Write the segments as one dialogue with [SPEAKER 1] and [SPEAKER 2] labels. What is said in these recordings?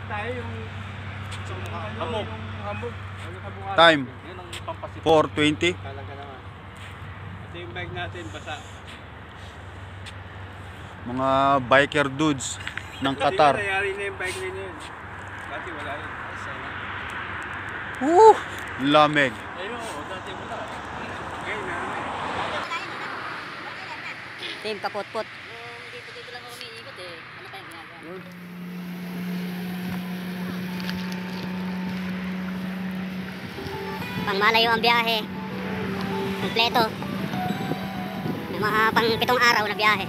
[SPEAKER 1] tayo yung hamog.
[SPEAKER 2] Time
[SPEAKER 1] Yun ang pampasip.
[SPEAKER 2] 4:20.
[SPEAKER 1] Talaga naman. Ito yung bike natin, basa.
[SPEAKER 2] Mga biker dudes ng Qatar.
[SPEAKER 1] Nangyari na yung bike nila yun. Dati wala yun.
[SPEAKER 2] Woo! Lamig.
[SPEAKER 1] Ayun, dati wala. Ngayon, meron na.
[SPEAKER 3] Team kapot-pot. Dito lang ako umiikot eh. Ano pa yung ginagawa? Pang malayo ang biyahe. Kompleto. May mga pang 7 araw na biyahe.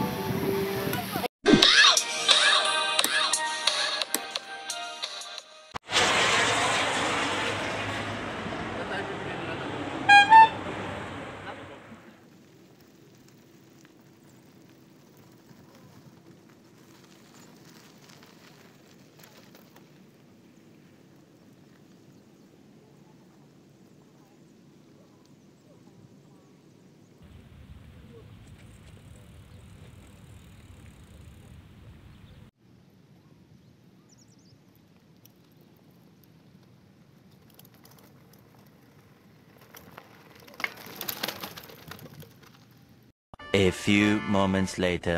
[SPEAKER 4] A few moments later.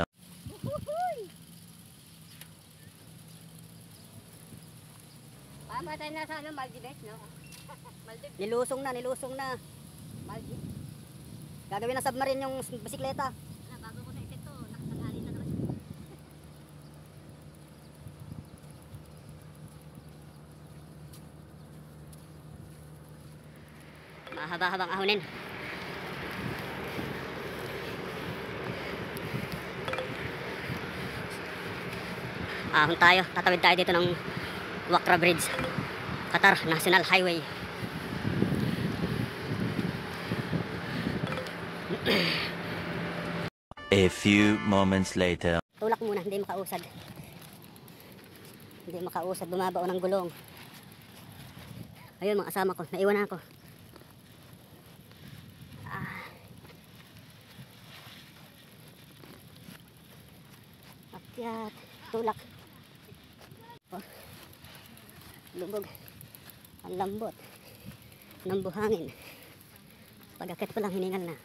[SPEAKER 3] Pamatay na sa ano, Maldives, no? Nilusong na. Maldives. Gagawin na submarine yung bisikleta. Bago ko sa ito, nakasagali na naman. Mahaba-habang ahonin. Ahon tayo, tatawid tayo dito ng Wakra Bridge, Qatar National Highway.
[SPEAKER 4] A few moments later.
[SPEAKER 3] Tulak muna, hindi makausad. Hindi makausad, bumabao ng gulong. Ayun mga kasama ko, naiwan ako. Akyat, tulak. Oh, lubog. Ang lambot ng buhangin. Pag-akit pa lang hiningal na.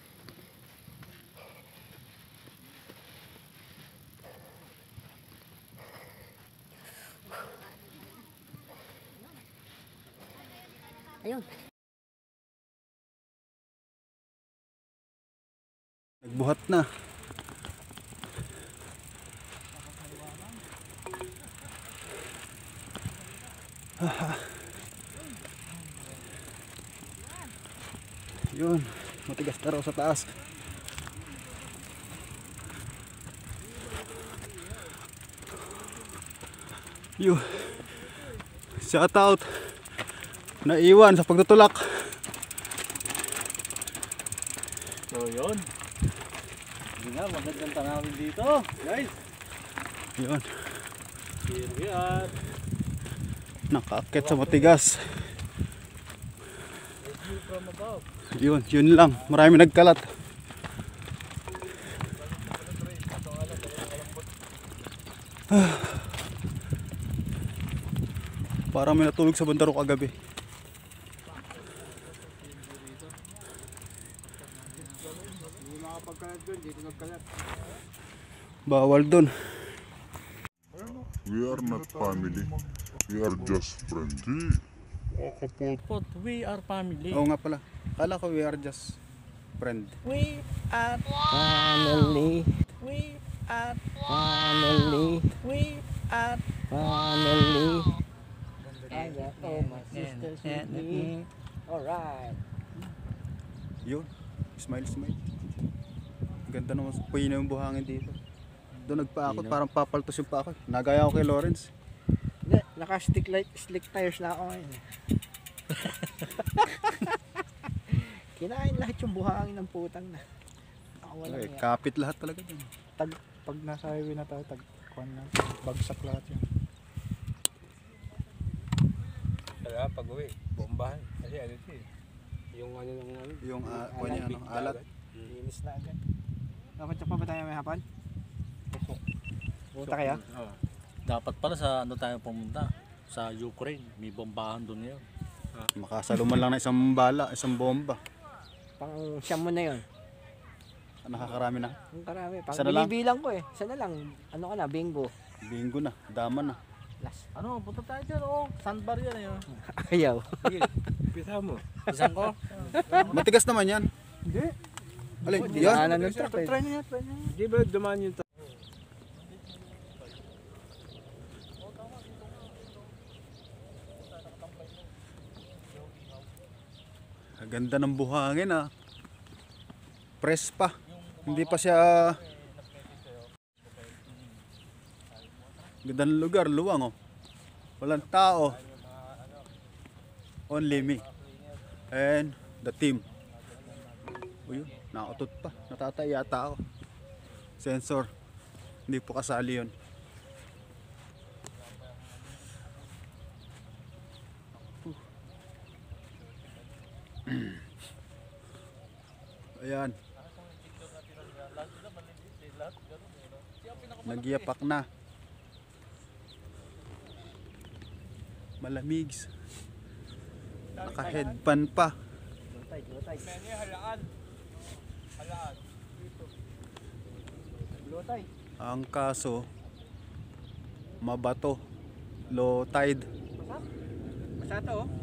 [SPEAKER 3] Ayun.
[SPEAKER 2] Nagbuhat na. Yun, matigas na raw sa taas. Yun, shout out, naiwan sa pagtutulak.
[SPEAKER 1] So yun. Hindi nga, magandang tanawin dito, guys.
[SPEAKER 2] Yun,
[SPEAKER 1] Here we are.
[SPEAKER 2] nakaakit sa matigas.
[SPEAKER 1] View from above.
[SPEAKER 2] Yun lang, marami nagkalat. Parang may natulog sa bundaro kagabi.
[SPEAKER 1] Hindi makapagkalat doon, dito nagkalat.
[SPEAKER 2] Bawal dun.
[SPEAKER 5] We are not family. We are just friendly.
[SPEAKER 1] But we are family.
[SPEAKER 2] Oo nga pala. Kala ko we are just friend.
[SPEAKER 1] We are family. We are family. We are family. And all my sisters with me. Alright.
[SPEAKER 2] Yun. Smile, smile. Ganda naman. Puwi na yung buhangin dito. Doon nagpaakot. Parang papaltos yung paakot. Nagaya ako kay Lawrence.
[SPEAKER 1] Hindi, naka-stick slick tires na ako ngayon. Kinain lahat yung buhangin ng putang na. Ako wala
[SPEAKER 2] Okay,
[SPEAKER 1] niya.
[SPEAKER 2] kapit lahat talaga dun.
[SPEAKER 1] Pag nasa highway na tayo, bagsak lahat yun. Kaya pag uwi, bombahan. Kasi ano ito eh. Yung ano ng
[SPEAKER 2] Yung alat.
[SPEAKER 1] linis na agad. Dapat pa ba tayo may hapon? Punta kaya?
[SPEAKER 6] Dapat pala sa ano tayo pumunta?
[SPEAKER 1] sa Ukraine. May bombahan doon ngayon.
[SPEAKER 2] Makasaluman lang na isang bala, isang bomba.
[SPEAKER 6] Pang siyam mo na yun.
[SPEAKER 2] Nakakarami na.
[SPEAKER 6] Ang karami. Pang
[SPEAKER 2] Isa na lang?
[SPEAKER 6] binibilang ko eh. Isa na lang. Ano ka na, bingo.
[SPEAKER 2] Bingo na, dama na.
[SPEAKER 6] Last.
[SPEAKER 1] Ano, punta tayo dyan. Oh, sandbar yan eh. Oh.
[SPEAKER 6] Ayaw.
[SPEAKER 1] Isang ko?
[SPEAKER 2] Matigas naman yan.
[SPEAKER 6] Hindi.
[SPEAKER 2] Alin, yan.
[SPEAKER 6] Dinaanan ng truck eh.
[SPEAKER 1] Try nyo yan, try nyo yan.
[SPEAKER 6] Di ba dumaan yung truck?
[SPEAKER 2] Ganda ng buhangin ah. Press pa. Hindi pa siya... Ganda ng lugar, luwang oh. Walang tao. Only me. And the team. O yun, nakautot pa. Natatay yata ako. Sensor. Hindi po kasali yun. Ayan. Nagyapak na. Malamig. Naka-headband pa. Ang kaso, mabato. Low tide.
[SPEAKER 6] Masato oh.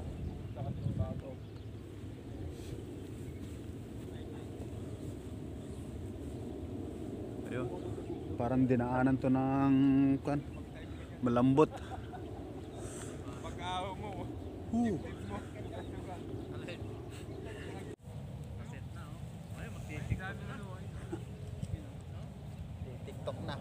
[SPEAKER 2] Ayun. Parang dinaanan to ng kan, malambot. Huh. TikTok na.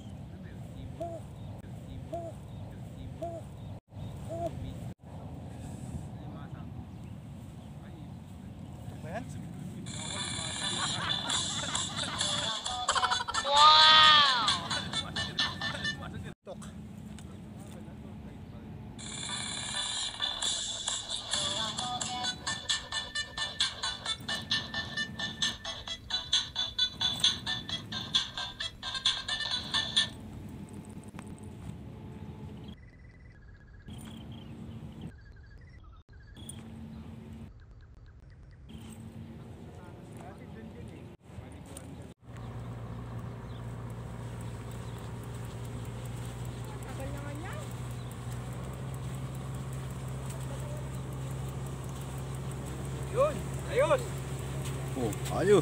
[SPEAKER 6] Yun. Ayos.
[SPEAKER 2] Oh, ayos.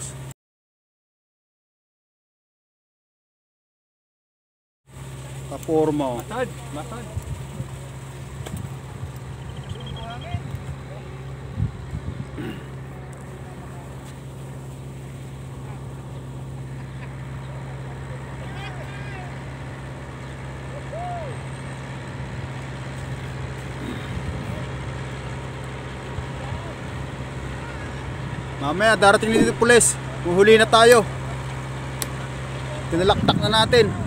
[SPEAKER 2] Kaporma oh.
[SPEAKER 6] Matad. Matad.
[SPEAKER 2] Mamaya darating dito pulis. Huhuli na tayo. Tinalaktak na natin.